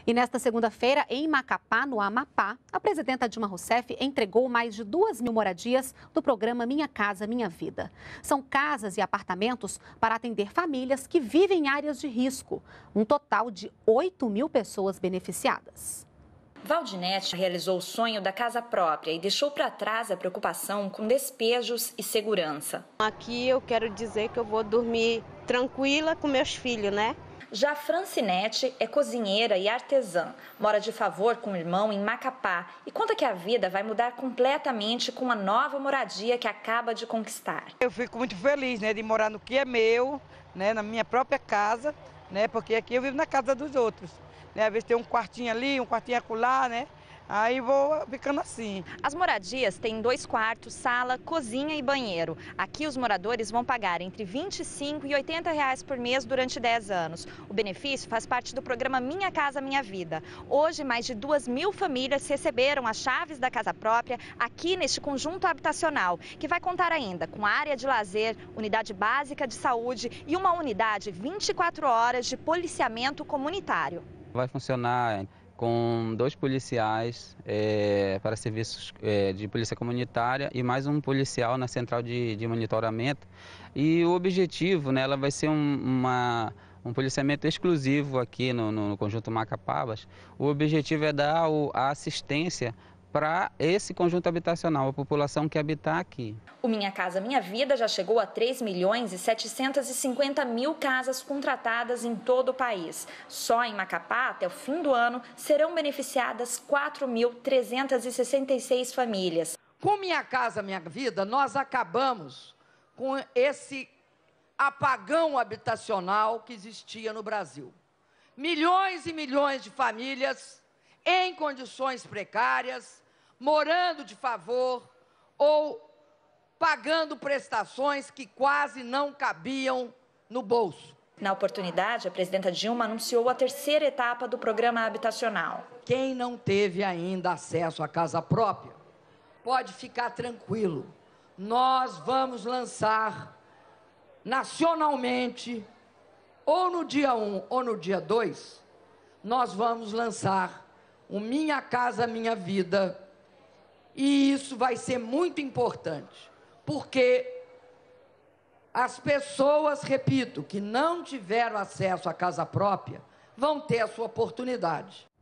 E nesta segunda-feira, em Macapá, no Amapá, a presidenta Dilma Rousseff entregou mais de 2.000 moradias do programa Minha Casa Minha Vida. São casas e apartamentos para atender famílias que vivem em áreas de risco. Um total de 8.000 pessoas beneficiadas. Valdinete realizou o sonho da casa própria e deixou para trás a preocupação com despejos e segurança. Aqui eu quero dizer que eu vou dormir tranquila com meus filhos, né? Já Francinete é cozinheira e artesã, mora de favor com o irmão em Macapá e conta que a vida vai mudar completamente com a nova moradia que acaba de conquistar. Eu fico muito feliz, de morar no que é meu, na minha própria casa, porque aqui eu vivo na casa dos outros. Às vezes tem um quartinho ali, um quartinho acolá, aí vou ficando assim. As moradias têm 2 quartos, sala, cozinha e banheiro. Aqui os moradores vão pagar entre R$ 25 e R$ 80 por mês durante 10 anos. O benefício faz parte do programa Minha Casa Minha Vida. Hoje, mais de 2.000 famílias receberam as chaves da casa própria aqui neste conjunto habitacional, que vai contar ainda com área de lazer, unidade básica de saúde e uma unidade 24 horas de policiamento comunitário. Vai funcionar com 2 policiais para serviços de polícia comunitária e mais um policial na central de monitoramento. E o objetivo, ela vai ser um policiamento exclusivo aqui no conjunto Macapabas. O objetivo é dar a assistência para esse conjunto habitacional, a população que habita aqui. O Minha Casa Minha Vida já chegou a 3.750.000 casas contratadas em todo o país. Só em Macapá, até o fim do ano, serão beneficiadas 4.366 famílias. Com Minha Casa Minha Vida, nós acabamos com esse apagão habitacional que existia no Brasil. Milhões e milhões de famílias em condições precárias, morando de favor ou pagando prestações que quase não cabiam no bolso. Na oportunidade, a presidenta Dilma anunciou a 3ª etapa do programa habitacional. Quem não teve ainda acesso à casa própria, pode ficar tranquilo. Nós vamos lançar nacionalmente, ou no dia 1 ou no dia 2, nós vamos lançar o Minha Casa Minha Vida. E isso vai ser muito importante, porque as pessoas, repito, que não tiveram acesso à casa própria, vão ter a sua oportunidade.